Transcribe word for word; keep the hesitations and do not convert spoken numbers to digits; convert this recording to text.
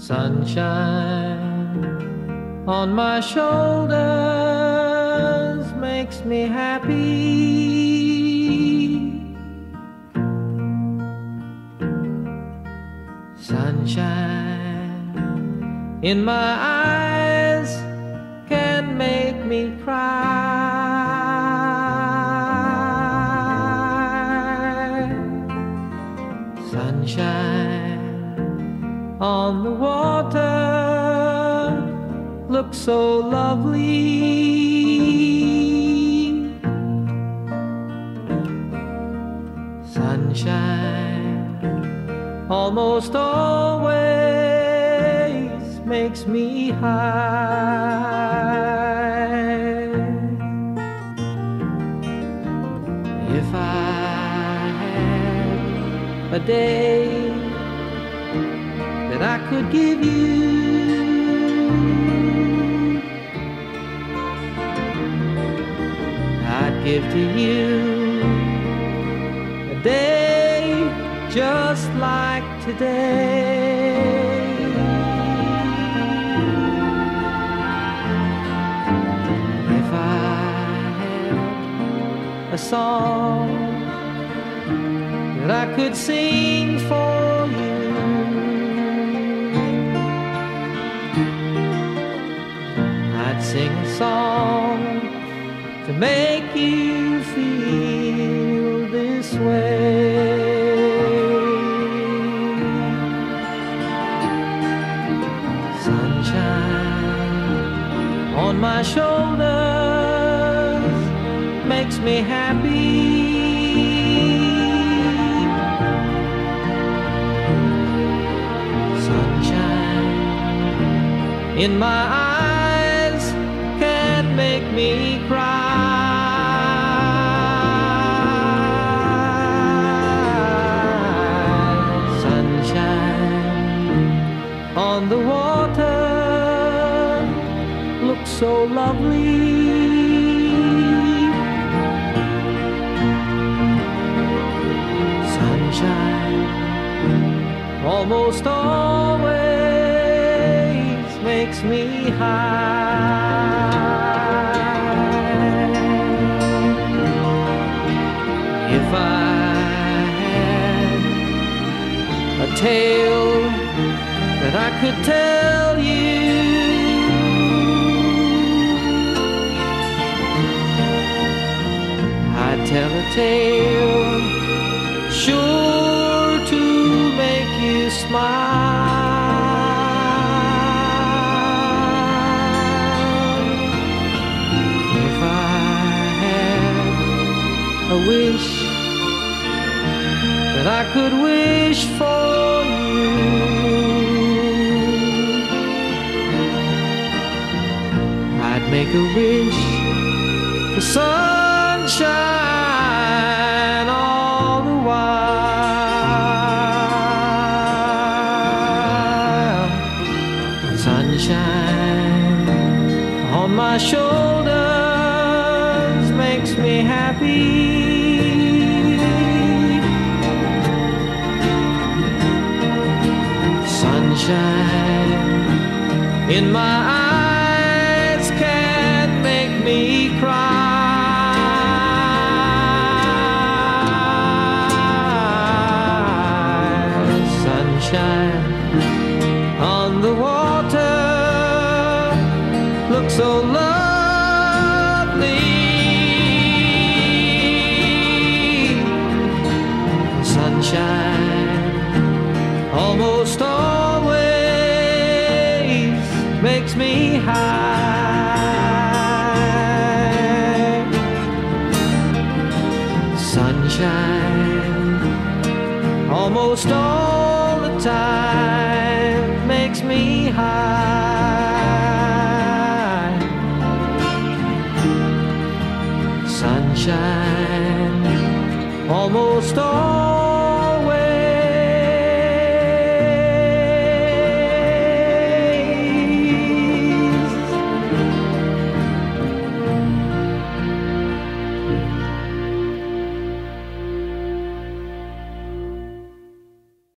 Sunshine on my shoulders makes me happy. Sunshine in my eyes can make me cry. Sunshine on the water looks so lovely. Sunshine almost always makes me high. If I had a day that I could give you, I'd give to you a day just like today. If I had a song that I could sing for you, I'd sing a song to make you feel this way. Sunshine on my shoulders makes me happy. Sunshine in my eyes can make me cry. Sunshine on the water looks so lovely. Sunshine almost always makes me high. If I had a tale that I could tell you, I'd tell a tale sure to make you smile. If I had a wish that I could wish for you, I'd make a wish for sunshine all the while. Sunshine on my shoulders makes me happy. Sunshine in my eyes can make me cry. Sunshine on the water looks so lovely. Sunshine almost always makes me high. Sunshine almost all the time makes me high. Sunshine almost all